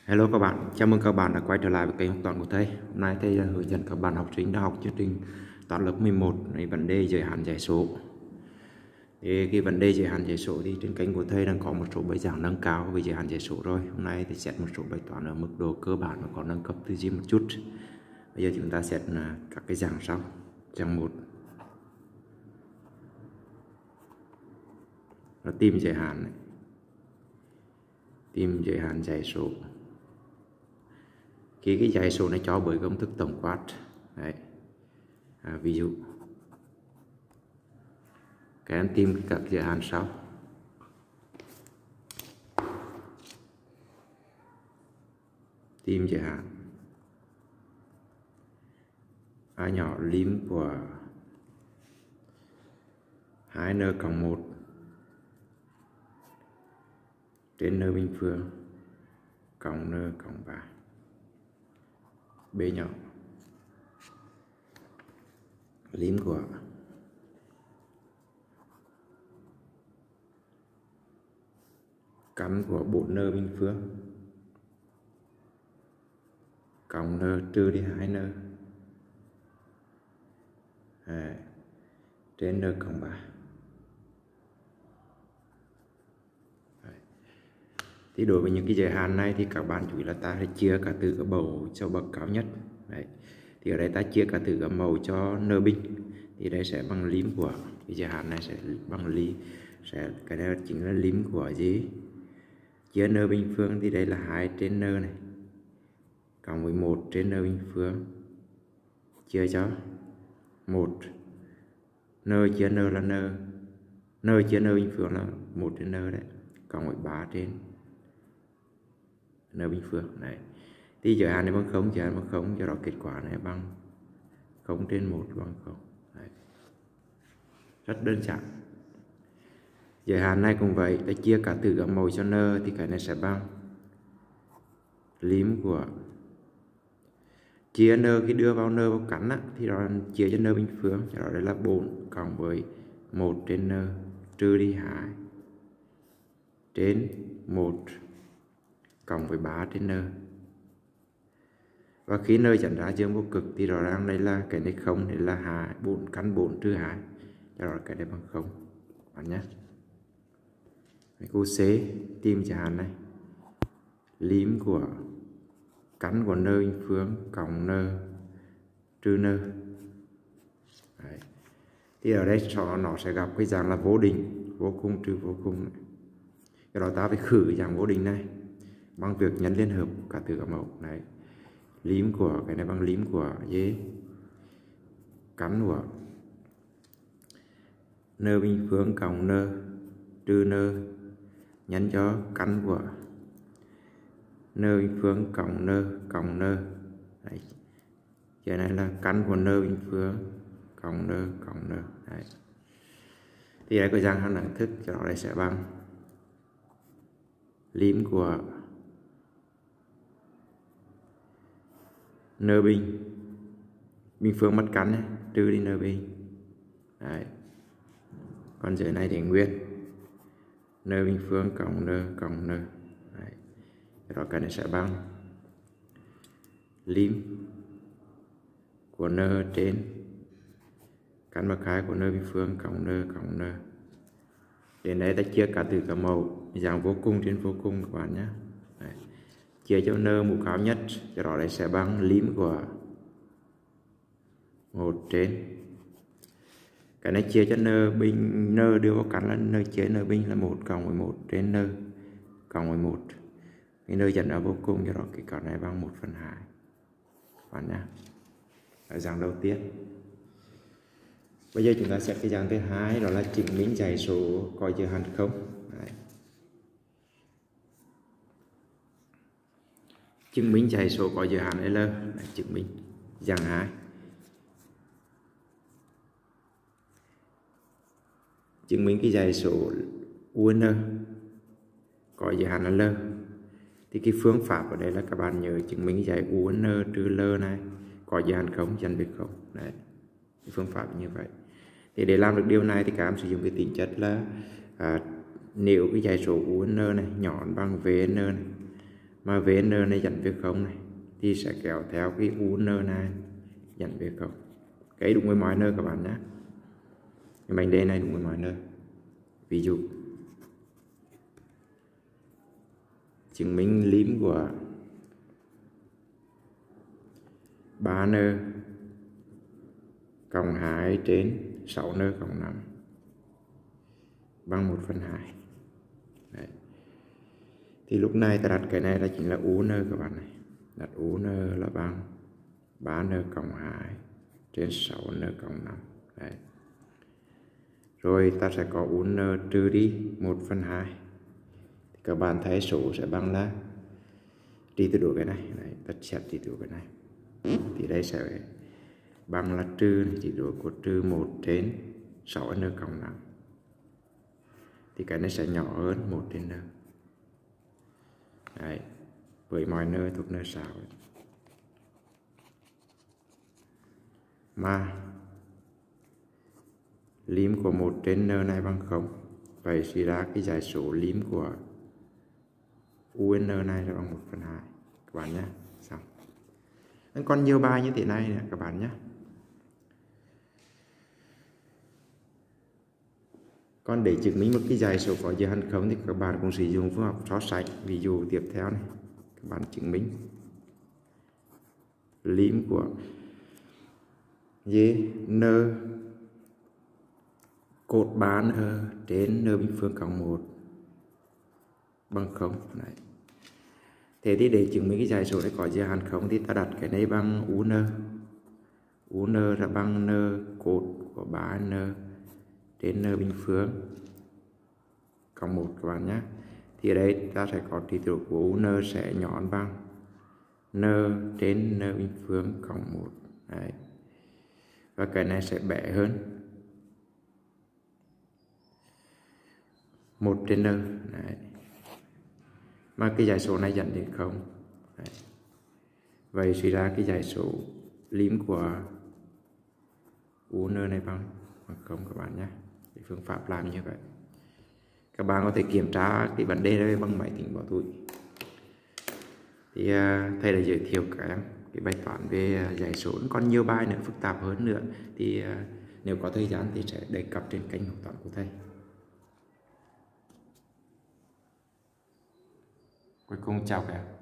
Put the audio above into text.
Hello các bạn, chào mừng các bạn đã quay trở lại với kênh học toán của thầy. Hôm nay thầy hướng dẫn các bạn học sinh đã học chương trình toán lớp 11 về vấn đề giới hạn giải số. Thì cái vấn đề giới hạn giải số thì trên kênh của thầy đang có một số bài giảng nâng cao về giới hạn giải số rồi. Hôm nay thì xét một số bài toán ở mức độ cơ bản và có nâng cấp tư duy một chút. Bây giờ chúng ta xét các cái dạng sau. Dạng 1 là tìm giới hạn này. Tìm giới hạn giải số. Khi cái giải số này cho bởi công thức tổng quát. Đấy. Ví dụ các em tìm các giới hạn sau. Tìm giới hạn A nhỏ lim của 2n cộng 1 trên n bình phương cộng n cộng 3. B nhỏ lim của căn của 4n bình phương cộng n trừ đi 2n trên n cộng 3. Thì đối với những cái giới hạn này thì các bạn chú ý là ta sẽ chia cả tử các mẫu cho bậc cao nhất. Đấy. Thì ở đây ta chia cả tử các mẫu cho n bình thì đây sẽ bằng lim của cái giới hạn này sẽ bằng cái này chính là lim của gì chia n bình phương thì đây là 2 trên n này cộng với 1 trên n bình phương chia cho 1 n chia n là n chia n bình phương là 1 trên n đấy cộng với 3 trên n bình phương này. Thì giới hạn này bằng 0, giới hạn bằng 0, do đó kết quả này bằng 0 trên 1 bằng 0. Đấy. Rất đơn giản. Giới hạn này cũng vậy, ta chia cả tử các mẫu cho n thì cái này sẽ bằng lim của chia n khi đưa vào n vào cắn thì đó là chia cho n bình phương, cho đó đây là 4 cộng với 1 trên n trừ đi 2 trên 1 cộng với 3 trên n. Và khi n dẫn ra dương vô cực thì rõ ràng đây là cái này 0, đây là 2, 4 căn 4 trừ 2, cho đó cái này bằng 0 bạn nhé. Câu C tìm giới hạn này lim của căn của n bình phương cộng n trừ n. Đấy. Thì ở đây nó sẽ gặp cái dạng là vô định, vô cùng trừ vô cùng này. Cái đó ta phải khử cái dạng vô định này bằng việc nhân liên hợp cả tử các mẫu. Đấy. Lim của cái này bằng lim của gì căn của n bình phương cộng n trừ n nhân cho căn của n bình phương cộng n. Đấy. Cái này là căn của n bình phương cộng n cộng n. Đấy. Thì đây có dạng hàm đẳng thức, cho đó đây sẽ bằng lim của n bình phương mất căn này, trừ đi n bình. Đấy. Còn dưới này thì nguyên n bình phương cộng n cộng n. Đấy. Rồi cái này sẽ bằng lim của n trên căn bậc 2 của n bình phương cộng n cộng n. Đến đây ta chia cả từ các mẫu dạng vô cùng trên vô cùng các bạn nhé. Đấy. Chia cho n mũ cao nhất, cho đó đây sẽ bằng lim của 1 trên cái này chia cho n bình, n đưa vào căn là n chia n bình là 1 cộng với 1 trên n cộng với 1. Cái n dẫn ra vô cùng, cho đó cái con này bằng 1/2 bạn nhé. Ở dạng đầu tiên. Bây giờ chúng ta sẽ cái dạng thứ hai, đó là chứng minh giải số có giới hạn không. Đấy. Chứng minh giải số có giới hạn L là chứng minh dạng 2. Chứng minh cái giải số UN có giới hạn là L. Thì cái phương pháp ở đây là các bạn nhớ chứng minh giải UN trừ L này có giới hạn không, dành về không. Đấy. Cái phương pháp như vậy. Thì để làm được điều này thì các em sử dụng cái tính chất là nếu cái giải số UN này nhỏ bằng VN này Mà VN này dẫn về 0 này thì sẽ kéo theo cái UN này dẫn về 0. Cái đúng với mọi nơi các bạn nhé. Cái mảnh đề này đúng với mọi nơi. Ví dụ chứng minh lim của 3n cộng 2 trên 6n cộng 5 bằng 1/2. Đấy. Thì lúc này ta đặt cái này là chính là UN các bạn này. Đặt UN là bằng 3n cộng 2 trên 6n cộng 5. Đấy. Rồi ta sẽ có UN trừ đi 1/2. Các bạn thấy số sẽ bằng là đi từ đuổi cái này. Đấy, ta xét đi từ cái này. Thì đây sẽ bằng là trừ chỉ đuổi của trừ 1 trên 6n cộng 5. Thì cái này sẽ nhỏ hơn 1 trên n. Đấy, với mọi n thuộc n sao. Mà lim của 1 trên n này bằng 0. Vậy suy ra cái giải số lim của UN này là bằng 1/2 các bạn nhé. Xong. Còn nhiều bài như thế này nè các bạn nhé. Còn để chứng minh một cái giải số có giới hạn không thì các bạn cũng sử dụng phương pháp so sánh. Ví dụ tiếp theo này, các bạn chứng minh lim của n cột 3n trên n bình phương cộng 1 bằng 0. Đấy. Thế thì để chứng minh cái giải số này có giới hạn không thì ta đặt cái này bằng UN. UN là bằng n cột của 3n trên n bình phương cộng 1 các bạn nhé. Thì ở đây ta sẽ có trị số của UN sẽ nhỏ bằng n trên n bình phương cộng 1. Đấy. Và cái này sẽ bé hơn 1 trên n. Đấy. Mà cái giải số này dẫn đến 0. Đấy. Vậy suy ra cái giải số lim của UN này bằng 0 các bạn nhé. Cái phương pháp làm như vậy. Các bạn có thể kiểm tra cái vấn đề này bằng máy tính bỏ túi. Thì thầy đã giới thiệu các em cái bài toán về giải số. Còn nhiều bài nữa phức tạp hơn nữa thì nếu có thời gian thì sẽ đề cập trên kênh học toán của thầy. Cuối cùng chào các em.